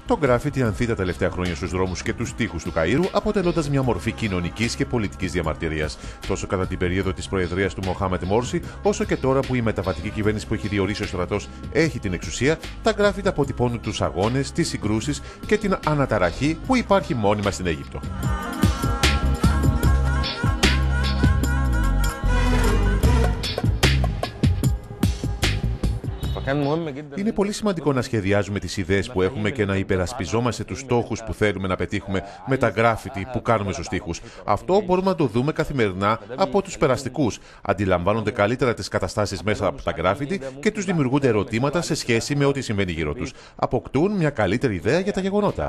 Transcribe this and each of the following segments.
Το γκράφιτι ανθεί τα τελευταία χρόνια στους δρόμους και τους τοίχους του Καΐρου, αποτελώντας μια μορφή κοινωνικής και πολιτικής διαμαρτυρίας. Τόσο κατά την περίοδο της προεδρίας του Μοχάμετ Μόρσι, όσο και τώρα που η μεταβατική κυβέρνηση που έχει διορίσει ο στρατός έχει την εξουσία, τα γκράφιτι αποτυπώνουν τους αγώνες, τις συγκρούσεις και την αναταραχή που υπάρχει μόνιμα στην Αίγυπτο. Είναι πολύ σημαντικό να σχεδιάζουμε τις ιδέες που έχουμε και να υπερασπιζόμαστε τους στόχους που θέλουμε να πετύχουμε με τα γκράφιτι που κάνουμε στους τοίχους. Αυτό μπορούμε να το δούμε καθημερινά από τους περαστικούς. Αντιλαμβάνονται καλύτερα τις καταστάσεις μέσα από τα γκράφιτι και τους δημιουργούνται ερωτήματα σε σχέση με ό,τι συμβαίνει γύρω τους. Αποκτούν μια καλύτερη ιδέα για τα γεγονότα.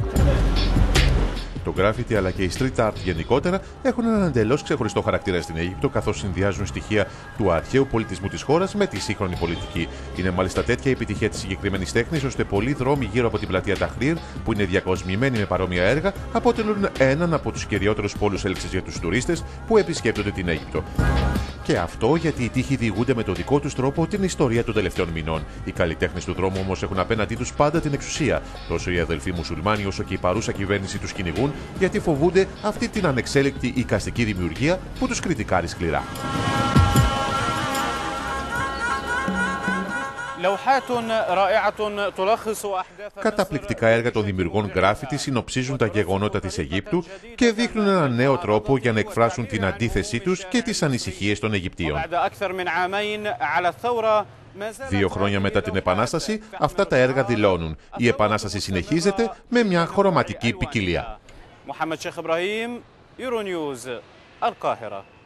Το γκράφιτι αλλά και η street art γενικότερα έχουν έναν εντελώς ξεχωριστό χαρακτήρα στην Αίγυπτο, καθώς συνδυάζουν στοιχεία του αρχαίου πολιτισμού της χώρας με τη σύγχρονη πολιτική. Είναι μάλιστα τέτοια η επιτυχία της συγκεκριμένης τέχνης, ώστε πολλοί δρόμοι γύρω από την πλατεία Ταχρήρ, που είναι διακοσμημένοι με παρόμοια έργα, αποτελούν έναν από τους κυριότερους πόλους έλξης για τους τουρίστες που επισκέπτονται την Αίγυπτο. Και αυτό γιατί οι τοίχοι διηγούνται με τον δικό τους τρόπο την ιστορία των τελευταίων μηνών. Οι καλλιτέχνες του δρόμου όμως έχουν απέναντί τους πάντα την εξουσία. Τόσο οι αδελφοί μουσουλμάνοι όσο και η παρούσα κυβέρνηση τους κυνηγούν, γιατί φοβούνται αυτή την ανεξέλεκτη εικαστική δημιουργία που τους κριτικάρει σκληρά. Καταπληκτικά έργα των δημιουργών γκράφιτι συνοψίζουν τα γεγονότα της Αιγύπτου και δείχνουν έναν νέο τρόπο για να εκφράσουν την αντίθεσή τους και τις ανησυχίες των Αιγυπτίων. 2 χρόνια μετά την Επανάσταση, αυτά τα έργα δηλώνουν: η Επανάσταση συνεχίζεται με μια χρωματική ποικιλία.